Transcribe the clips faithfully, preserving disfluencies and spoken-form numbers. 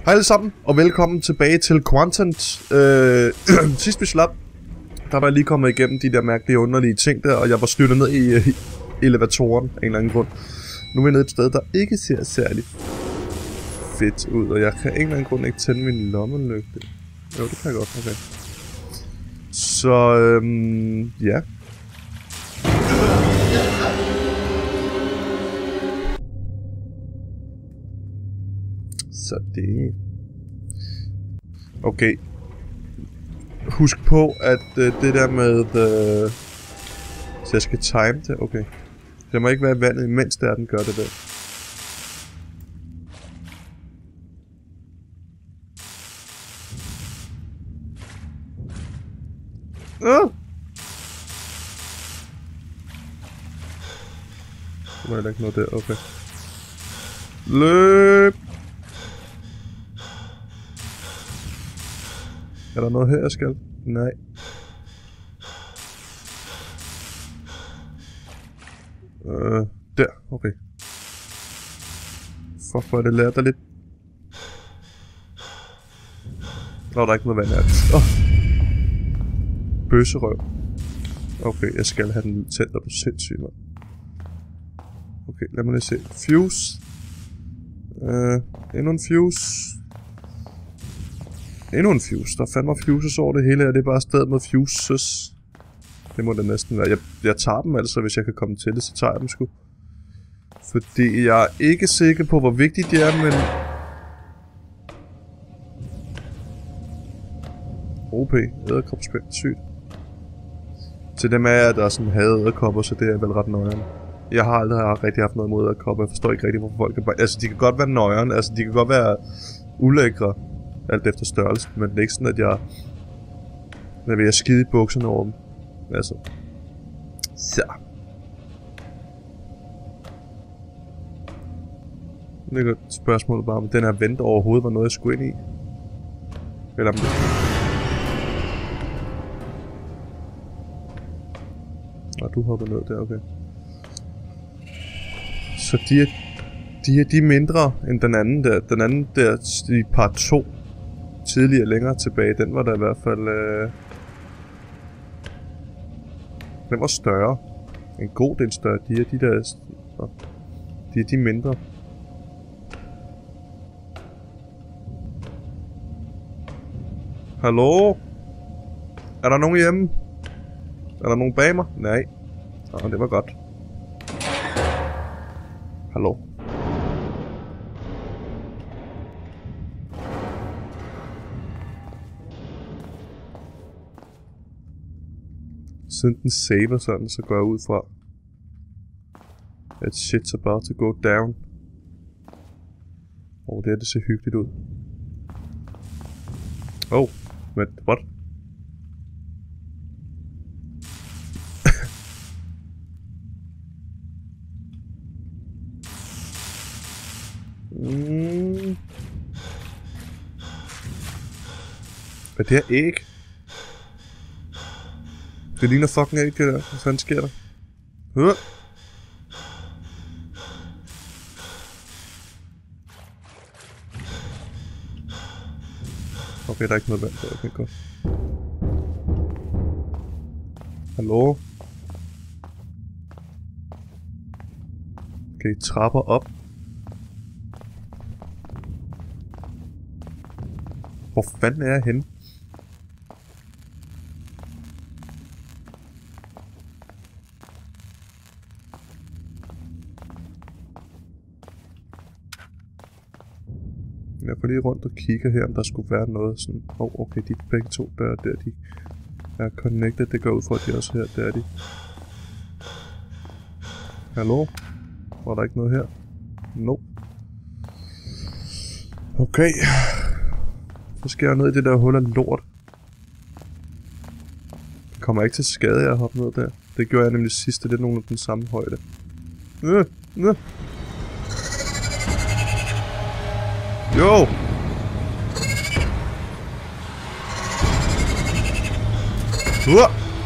Hej alle sammen, og velkommen tilbage til Quantant. Øh, sidst vi slap, der var jeg lige kommet igennem de der mærkelige, underlige ting der, og jeg var styrtet ned i, i elevatoren af en eller anden grund. Nu er jeg nede et sted, der ikke ser særlig fedt ud, og jeg kan af en eller anden grund ikke tænde min lommelygte. Jo, det kan jeg godt, okay. Så, øhm, ja. Så det... Okay. Husk på, at uh, det der med... Uh... Så jeg skal time det, okay. Det må ikke være i vandet, imens der den gør det der. Ah! Der må heller ikke noget der, okay. Løb! Er der noget her, jeg skal? Nej. Øh, der, okay. Fuck, hvor er det lært der lidt. Nå, der er ikke noget vand her. Åh! Oh. Bøsserøv. Okay, jeg skal have den tændt, og du er sindssyg, mand. Okay, lad mig lige se. Fuse. Øh, endnu en fuse. Endnu en fuse. Der er fandme fuses over det hele, og det er bare stedet med fuses. Det må det næsten være. Jeg, jeg tager dem altså, hvis jeg kan komme til det, så tager jeg dem sgu. Fordi jeg er ikke sikker på, hvor vigtigt de er, men... O P. Æderkopspind. Sygt. Til dem af jer, der sådan havde æderkopper, så det er vel ret nøjeren. Jeg har aldrig rigtig haft noget imod æderkopper. Jeg forstår ikke rigtig, hvorfor folk kan bare... Altså, de kan godt være nøjeren. Altså, de kan godt være ulækre. Alt efter størrelse, men det er ikke sådan, at jeg... Jeg vil skide i bukserne over dem. Altså. Så. Det er et spørgsmål bare, om den her vent overhovedet var noget, jeg skulle ind i. Eller om det... Og du hopper ned der, okay. Så de er... De er de mindre end den anden der. Den anden der i part to. Tidligere længere tilbage, den var der i hvert fald... Øh... Den var større. En god del større. De er de der... De er de mindre. Hallo? Er der nogen hjemme? Er der nogen bag mig? Nej. Nå, det var godt. Hallo? Siden den saver sådan, så går jeg ud fra, at shit's about to go down. Åh, oh, det her, det ser hyggeligt ud. Oh, men what? mm. Er det her æg? Det ligner fucking æg, det der. Hvad fanden sker der? Hør! Okay, der er ikke noget vand der. Okay, godt. Hallo? Okay, trapper op. Hvor fanden er jeg henne? Jeg går lige rundt og kigger her, om der skulle være noget sådan... Åh, oh, okay, de begge to døre der, de er connected. Det går ud fra, at de også her, der er de. Hallo? Var der ikke noget her? Nope. Okay. Så skal jeg ned i det der hul af lort. Jeg kommer ikke til skade, jeg hoppe ned der. Det gjorde jeg nemlig sidst, det er nogen af den samme højde. Øh, øh. Jo! Uh!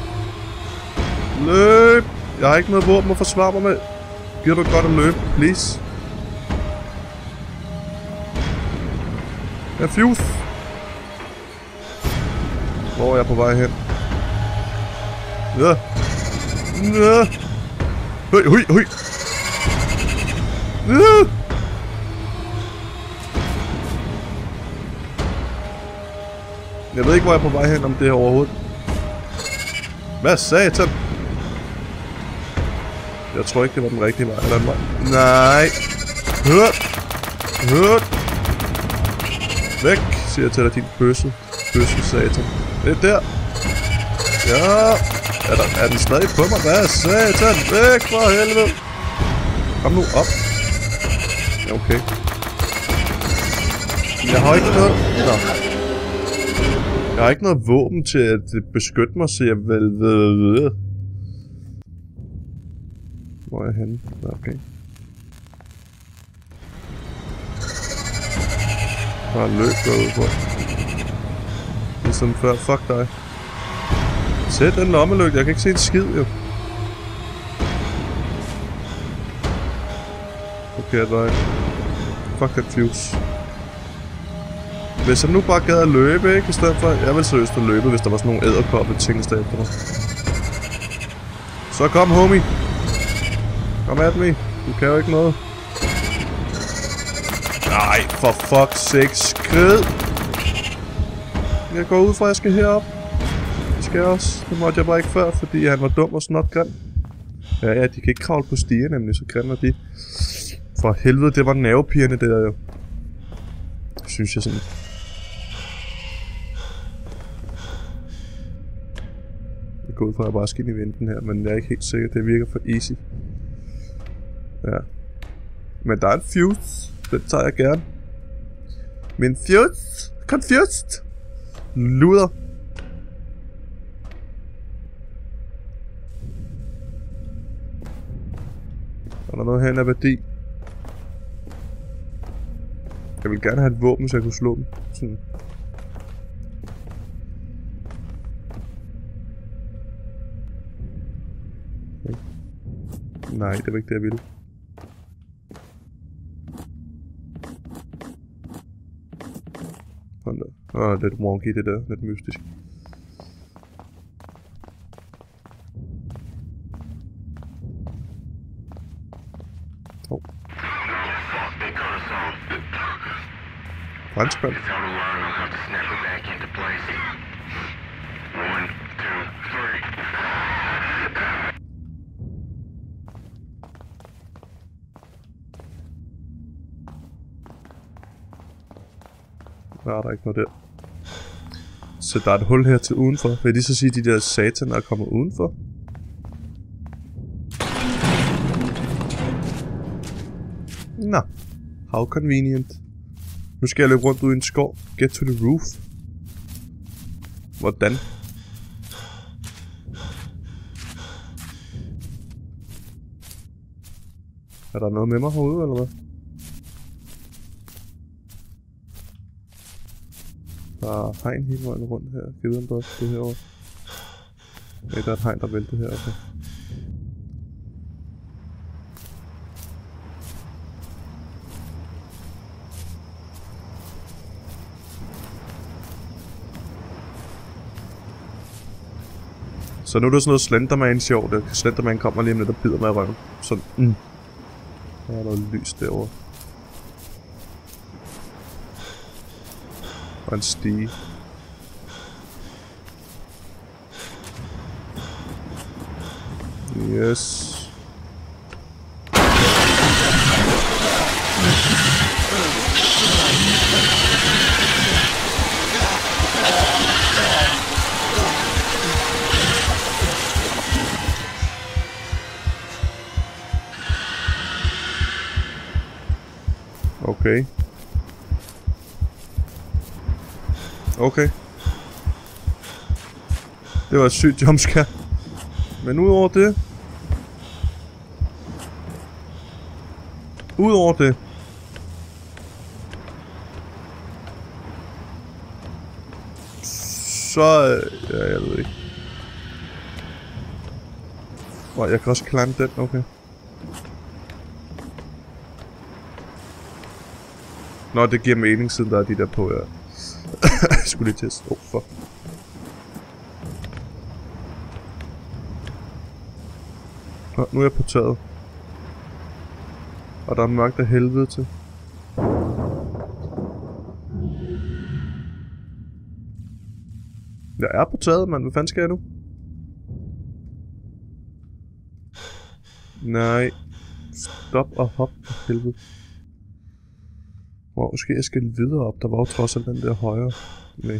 Løb! Jeg har ikke noget våben at forsvare mig med. Giver du godt at løbe, please? Jeg er fuse. Hvor er jeg på vej hen? Ja. Ja. Høj, høj, høj. Ja. Jeg ved ikke, hvor jeg er på vej hen, om det er overhovedet. Hvad satan? Jeg tror ikke, det var den rigtige vej. Eller den vej. Nej. Hør. Hør. Væk, siger jeg til dig, din bøsse. Bøsse satan. Det er der. Ja. Er, der, er den stadig på mig? Hvad satan? Væk for helvede. Kom nu op. Ja, okay. Jeg har ikke noget... Nå. Jeg har ikke noget våben til at beskytte mig, så jeg vel ved... Hvor er jeg henne? Okay. Bare løb derude på. Ligesom før. Fuck dig. Sæt den lommelygte. Jeg kan ikke se en skid, jo. Okay, der er... Fuck den fuse. Hvis jeg nu bare gad at løbe, ikke? I stedet for... Jeg ville seriøst at løbe, hvis der var sådan nogle edderkoppe ting der efter mig. Så kom, homie. Kom at me. Du kan jo ikke noget. Nej, for fuck's sake. Skrid. Jeg går ud fra, at jeg skal herop. Det skal jeg også. Det måtte jeg bare ikke før, fordi han var dum og snot grim. Ja, ja, de kan ikke kravle på stiger, nemlig. Så grimme er de. For helvede, det var nervepirrende, det der jo. Synes jeg sådan. Jeg går ud fra, at jeg bare skal ind i venten her, men jeg er ikke helt sikker. Det virker for easy. Ja. Men der er en fuse. Den tager jeg gerne. Men fuse? Confused? Luder. Er der noget hen af værdi? Jeg vil gerne have et våben, så jeg kunne slå dem. Sådan. Okay. Nej, det var ikke det, jeg ville. Sådan der. Åh, lidt wonky det der. Lidt mystisk. Oh. Franskmand. Der er der ikke noget der. Så der er et hul her til udenfor. Vil de så sige, at de der satan er kommet udenfor? Nå. How convenient. Nu skal jeg løbe rundt ud i en skov. Get to the roof. Hvordan? Er der noget med mig herude, eller hvad? Der er hegn hele vejen rundt her. Jeg ved, om der også det herovre. Ja, der er et hegn, der vælter her. Okay. Så nu er der sådan noget Slenderman sjovt. Slenderman kommer lige om lidt og bider mig i røven. Sådan. Mm. Der er noget lys derovre. Og en stige. Yes. Okay. Okay. Det var et sygt jumpscare. Men udover det... Udover det... Så... Ja, jeg ved ikke. Åh, jeg kan også climbe den, okay. Nå, det giver mening, siden der er de der på, ja. Jeg skulle lige teste. Åh, oh, fuck. Nå, nu er jeg på taget. Og der er mørkt af helvede til. Jeg er på taget, mand. Hvad fanden skal jeg nu? Nej. Stop og hop for helvede. Wow, måske jeg skal videre op. Der var jo trods alt den der højre. Nej.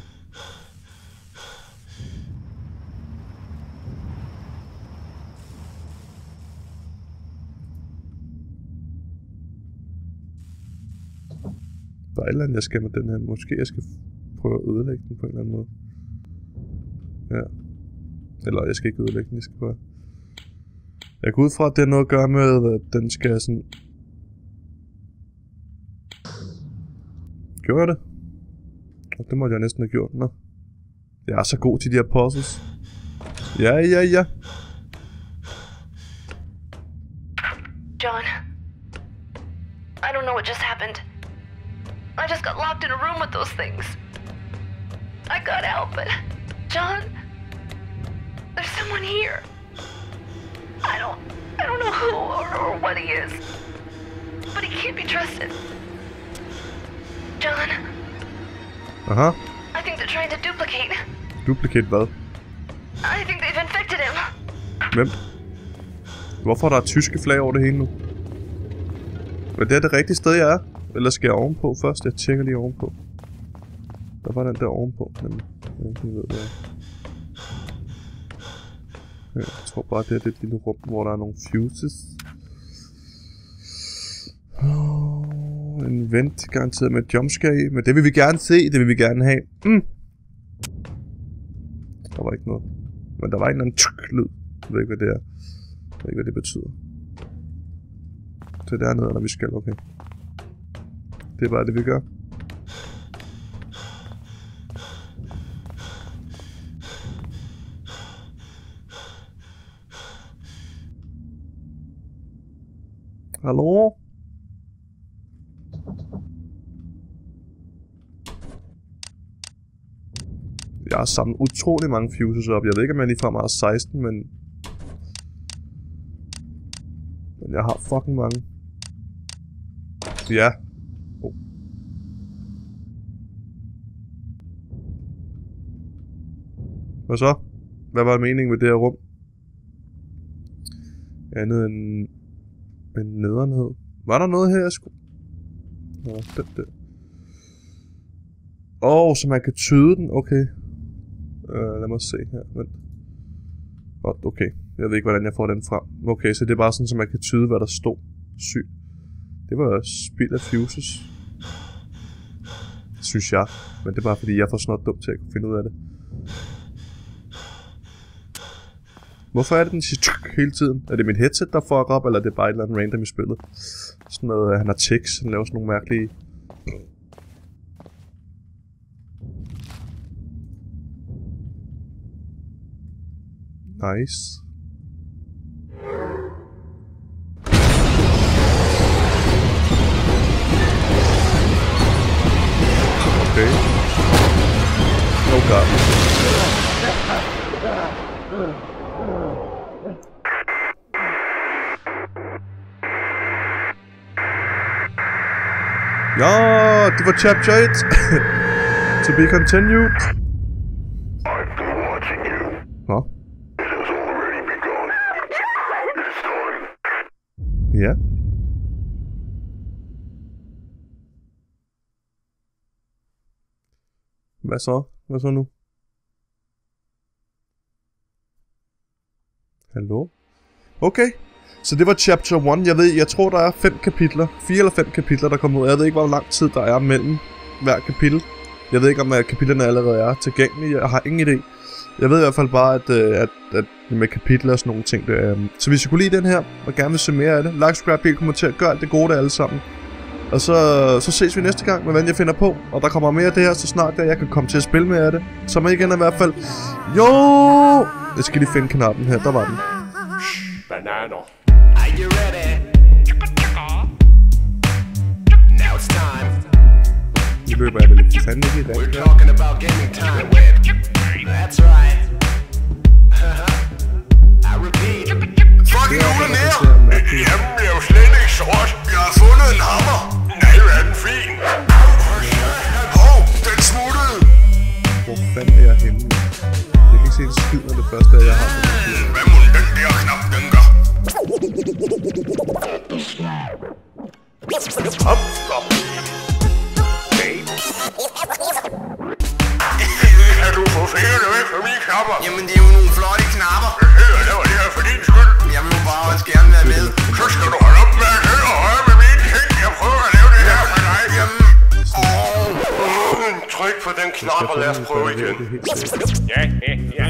Der er et eller andet, jeg skal med den her. Måske jeg skal prøve at ødelægge den på en eller anden måde. Ja. Eller jeg skal ikke ødelægge den, jeg skal bare... Jeg går ud fra, at det er noget at gøre med, at den skal sådan... Gjorde jeg det? Og det måtte jeg næsten have gjort. Nå. Jeg er så god til de her puzzles. Ja, ja, ja. John. I don't know what just happened. I just got locked in a room with those things. I got out, but... John... There's someone here. I don't... I don't know who or, or what he is. But he can't be trusted. John. Aha. I think they're trying to duplicate. Duplicate hvad? I think they've infected him. Hvem? Hvorfor er der tyske flag over det hele nu? Men det er det rigtige sted, jeg er. Eller skal jeg ovenpå først? Jeg tjekker lige ovenpå. Der var den der ovenpå, men jeg ikke ved, hvad. Jeg tror bare, det er det lille rum, hvor der er nogle fuses. Oh, en vent garanteret med jumpscare i. Men det vil vi gerne se, det vil vi gerne have. Mm. Der var ikke noget. Men der var en eller anden tsk lyd. Jeg ved ikke, hvad det er. Jeg ved ikke, hvad det betyder. Så det er dernede, når vi skal, okay. Det er bare det, vi gør. Hallo? Jeg har samlet utrolig mange fuses op. Jeg ved ikke, om jeg ligefrem har seksten, men... Men jeg har fucking mange. Ja. Oh. Hvad så? Hvad var meningen med det her rum? Andet end... En nederenhed. Var der noget her, jeg skulle... Nå, den der. Åh, oh, så man kan tyde den. Okay. Uh, lad mig se her. Vent. Oh, okay. Jeg ved ikke, hvordan jeg får den frem. Okay, så det er bare sådan, så man kan tyde, hvad der stod. Sygt. Det var spild af fuses. Synes jeg. Men det er bare fordi, jeg er for snart dum til at kunne finde ud af det. Hvorfor er det, den siger tsk hele tiden? Er det min headset, der får op, eller er det bare et eller andet random i spillet? Sådan noget, han har tics, han laver sådan nogle mærkelige... Nice. Okay. Oh god. Ja, det var chapter eight. To be continued. I've been watching you. Nå. It has already begun. It's time. Ja. Hvad så? Hvad så nu? Hallo? Okay. Så det var chapter one. Jeg ved, jeg tror der er fem kapitler. Fire eller fem kapitler, der kommer ud. Jeg ved ikke, hvor lang tid der er mellem hver kapitel. Jeg ved ikke, om kapitlerne allerede er tilgængelige. Jeg har ingen idé. Jeg ved i hvert fald bare, at, at, at med kapitler og sådan nogle ting. Det, så hvis I kunne lide den her, og gerne vil se mere af det, like, subscribe, del, kommenter, gør alt det gode der alle sammen. Og så, så ses vi næste gang med, hvad jeg finder på. Og der kommer mere af det her, så snart der jeg kan komme til at spille mere af det. Så må I igen i hvert fald. Jo! Jeg skal lige finde knappen her. Der var den. Banana. Are you ready? Now it's time. Fanden ikke i dag. We're talking about gaming time. That's right. I repeat. Fucking Ole mere! Jamen, jeg er jo slet ikke sort. Jeg har fundet en hammer. Nej, er den fin. Hov, den smuttede. Hvor fanden er jeg henne? Jeg kan ikke se en skid, når det første er, jeg har på computer. Hvad må den der knap, den gør? Hop, stop. Kan du få fingrene væk fra mine knapper? Jamen, det er jo nogle flotte knapper. Jeg laver det her for din skyld. Jeg må bare også gerne være med. Så skal du holde op med at høre og høre med mine ting. Jeg prøver at lave det her for dig. Jamen, Åh, tryk på den knap, og lad os prøve igen. Ja, ja, ja.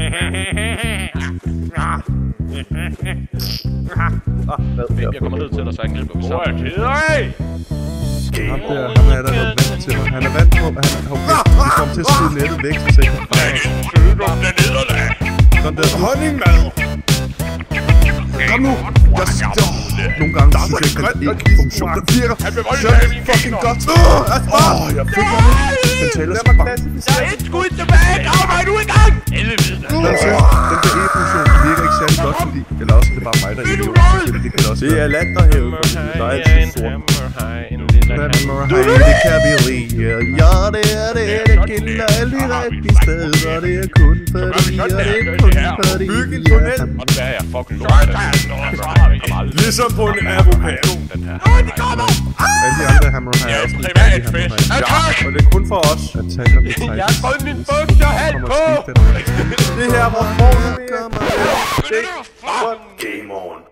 Jeg kommer ned til dig, så jeg griber sammen. Hvor er det dig? Ham der, ham er der noget vant til mig. Han er vant på, at han har okay, kommer til at skyde nettet væk, så jeg kan Lad din sygdom den nederlag. sådan der. Honningmad. Kom nu! Jeg står. Nogle gange synes jeg, at den ikke funktion. Den virker så fucking godt. Åh, jeg føler mig. Den taler så bare. Der er et skud tilbage! Grav mig nu i gang! Helvede! Den der E-funktion virker ikke særlig godt, fordi... Eller også, det er bare mig, der er idiot. Det kan også Det er latterhævet, fordi der er altid sort. Hammer high, det kan vi lide. Ja, det er det, det gælder alle de rigtige steder. Det er kun fordi, og det er kun fordi. Byg en tunnel. Og det er jeg fucking lort. Ligesom på en advokat. Åh, de kommer! Alle de andre Hammer high Jeg er også lige privat færdige Hammer fest. high. Ja, og det er kun for os. Jeg tager det Jeg har fået min bukser halv kommer på! og skifter det. Det her er vores mål. Game on.